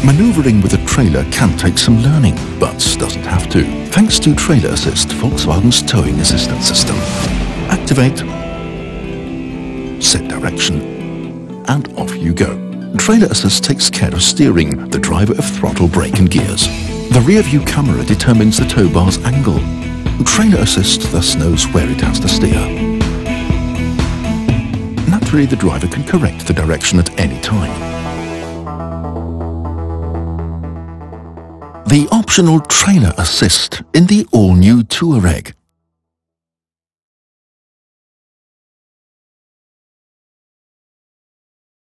Maneuvering with a trailer can take some learning, but doesn't have to. Thanks to Trailer Assist, Volkswagen's towing assistance system. Activate, set direction, and off you go. Trailer Assist takes care of steering, the driver of throttle, brake and gears. The rear view camera determines the tow bar's angle. Trailer Assist thus knows where it has to steer. Naturally, the driver can correct the direction at any time. The optional Trailer Assist in the all-new Touareg.